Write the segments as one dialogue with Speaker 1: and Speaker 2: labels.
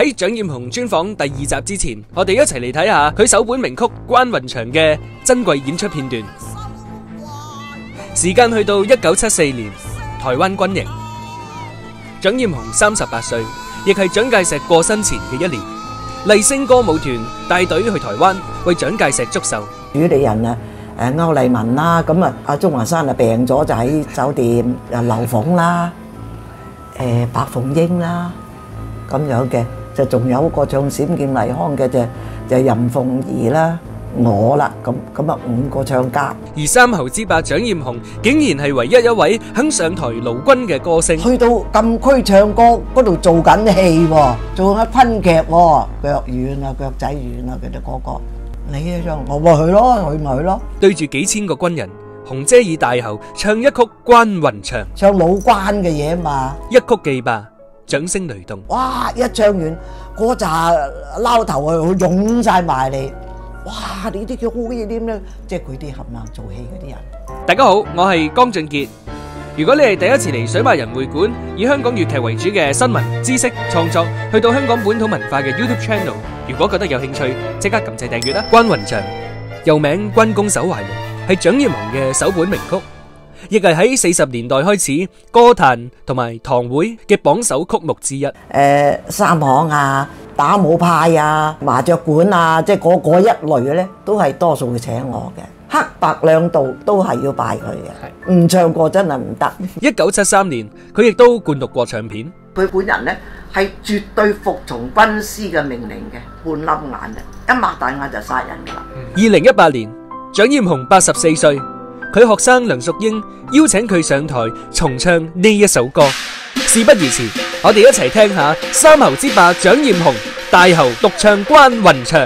Speaker 1: 喺蔣艷紅專訪第2集之前，我哋一齊嚟睇下佢首本名曲關雲長嘅珍貴演出片段。時間去到1974年，台灣軍營，蔣艷紅38歲，亦係蔣介石過身前嘅一年。麗聲歌舞團帶隊去台灣為蔣介石祝壽。
Speaker 2: 主理人啊，歐麗文啦，咁啊，阿鍾華山啊病咗就喺酒店，劉鳳啦，白鳳英啦，咁樣嘅，就仲有個唱閃劍麗腔嘅就任鳳儀啦，我啦，咁啊5個唱家。
Speaker 1: 而三侯之霸蔣艷紅竟然係唯一一位肯上台勞軍嘅歌星。
Speaker 2: 去到禁區唱歌嗰度做緊戲喎，做緊昆劇喎，腳軟啊，腳仔軟啊，佢哋個個。你唱我咪去咯，去咪去咯。
Speaker 1: 對住幾千個軍人，紅姐以大喉唱一曲關雲長，
Speaker 2: 唱老關嘅嘢嘛，
Speaker 1: 一曲技罷，掌聲雷動。
Speaker 2: 哇！一唱完，嗰扎撈頭啊，湧晒埋嚟。哇！呢啲叫好嘢點咧？即係佢啲冚唪唥做戲嗰啲人。
Speaker 1: 大家好，我係江俊傑。如果你係第一次嚟水馬人會館，以香港粵劇為主嘅新聞、知識、創作，去到香港本土文化嘅 YouTube Channel， 如果覺得有興趣，即刻撳掣訂閱啦！關雲長，又名關公守懷夢，係蔣艷紅嘅首本名曲，亦係喺40年代開始歌壇同埋堂會嘅榜首曲目之一。
Speaker 2: 三行啊、打武派啊、麻雀館啊，即係嗰一類嘅咧，都係多數會請我嘅。黑白兩道都係要拜佢嘅，唔唱過真係唔得。
Speaker 1: 1973年，佢亦都灌錄過唱片。
Speaker 2: 佢本人咧係絕對服從軍師嘅命令嘅，半粒眼嘅，一擘大眼就殺人㗎啦。
Speaker 1: 2018年，蔣艷紅84歲，佢學生梁淑英邀請佢上台重唱呢一首歌。事不宜遲，我哋一齊聽下三侯之霸蔣艷紅大喉獨唱關雲長。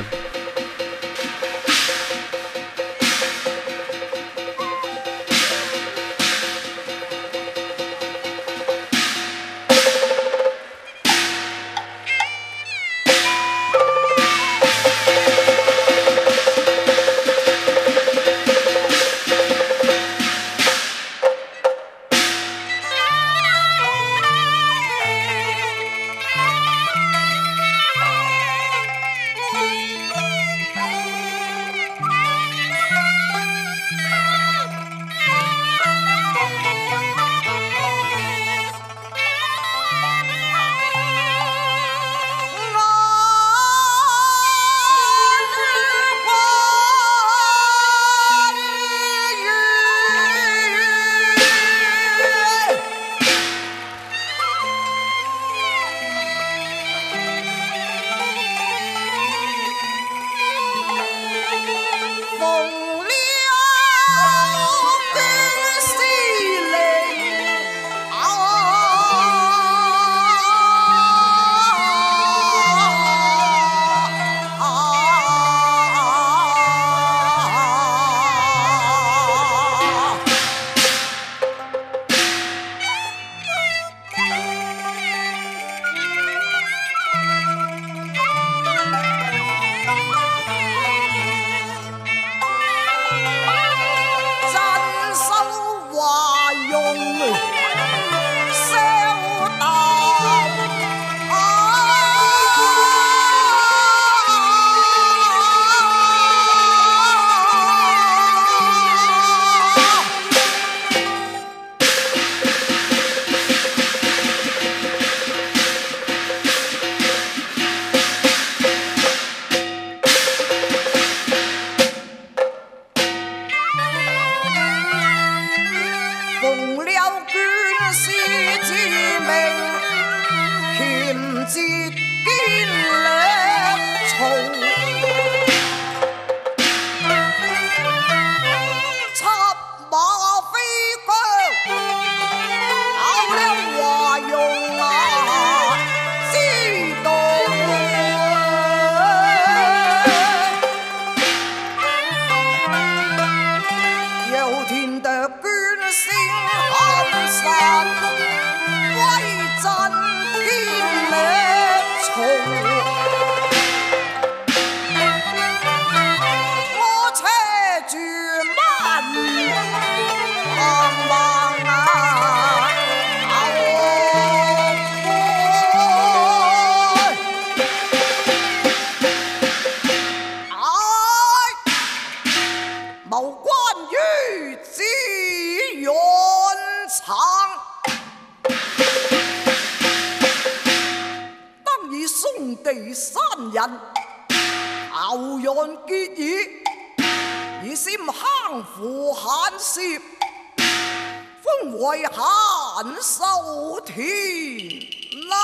Speaker 3: 以兄弟三人投緣結義，以先坑父限涉，封為限壽田那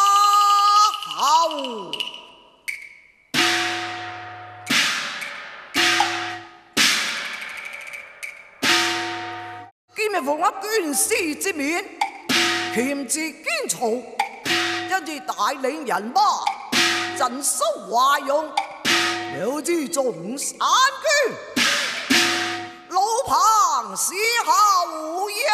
Speaker 3: 後。今日奉我捐師之免，鉗自堅曹，因而帶領人馬盡收華容，了之眾散居，老彭死後呀！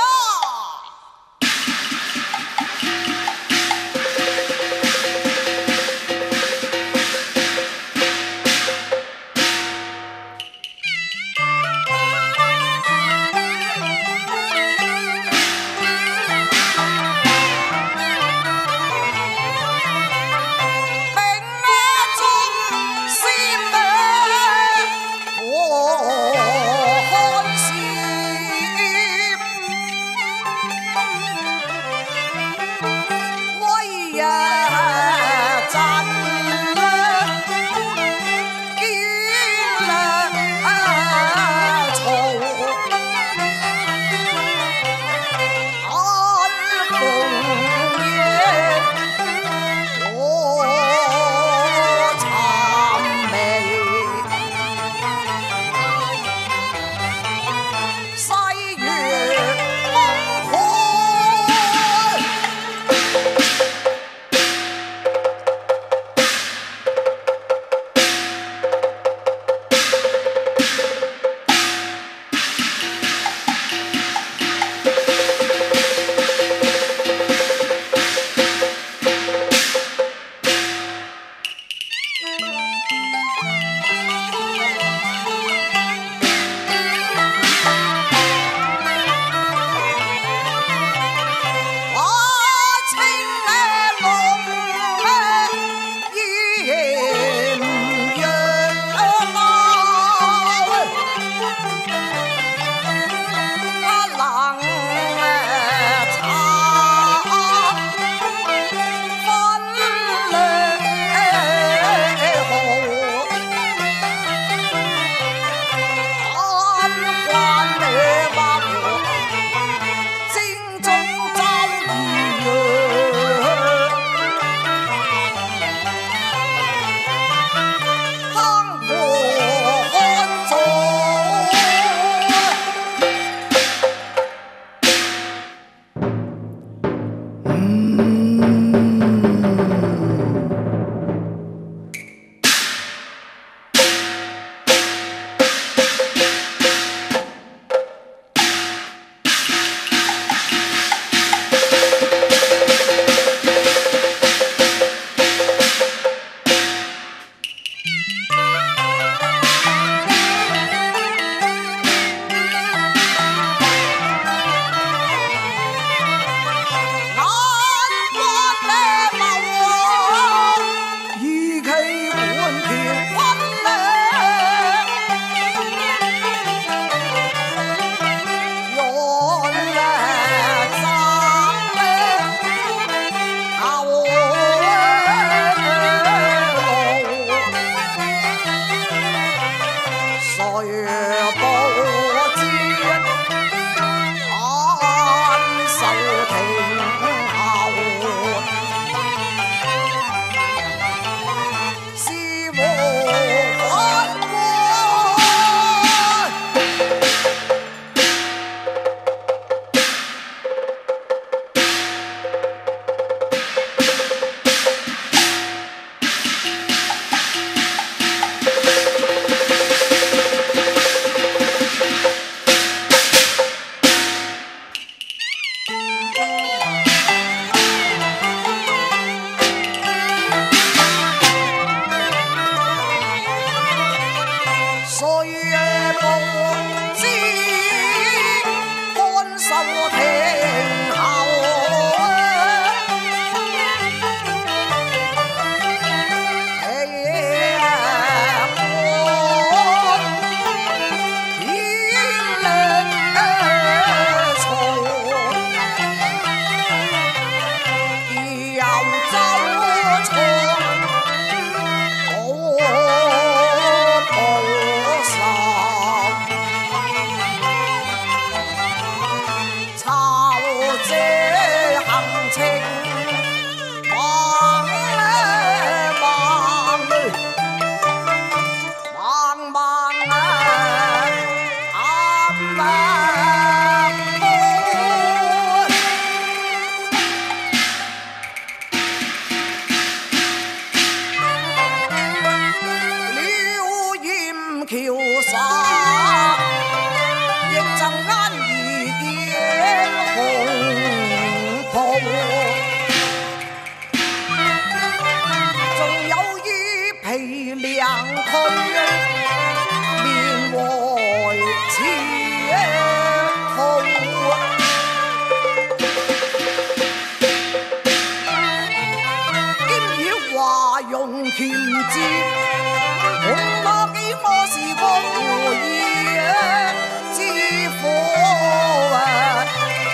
Speaker 3: 用鉗接，恐怕幾麼時光回憶之火啊！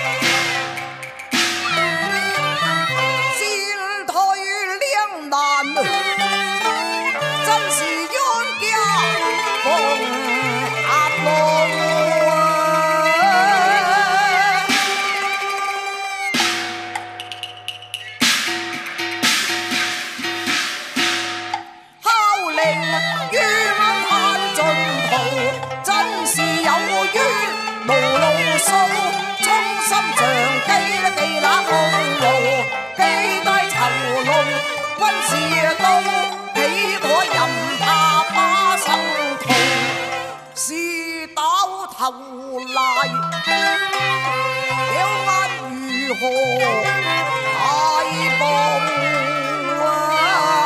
Speaker 3: 進退兩難，真是冤家逢狹路啊！冤盼盡途，真是有冤無路數，衷心長記地那紅爐，記低囚籠軍事刀，幾可任他把生徒，是到頭來有乜如何大報啊？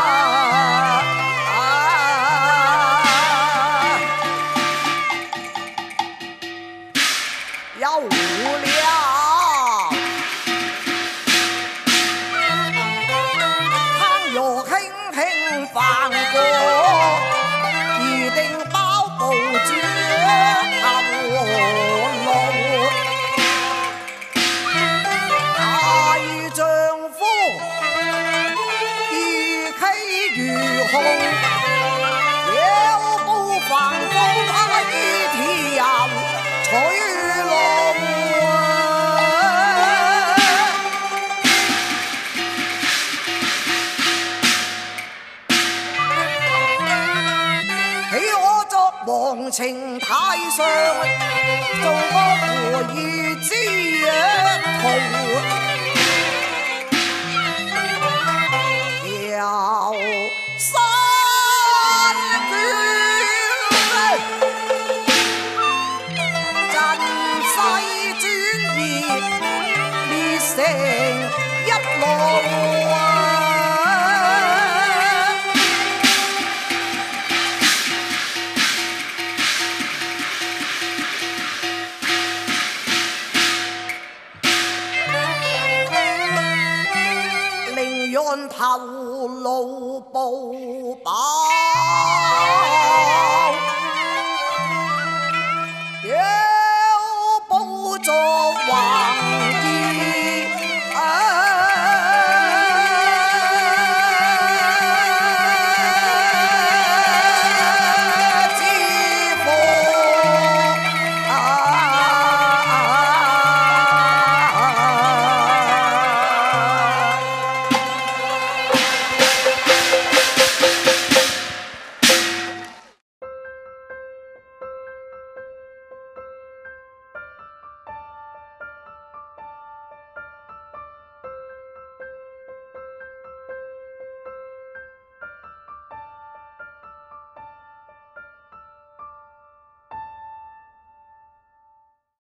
Speaker 3: 有了，倘若輕輕犯過，一定包保住後路。大丈夫義氣如虹，有不犯風他一條取。皇情太上，做個和義之徒，遊山卷，陣勢轉移，列成一路啊！頭路步把。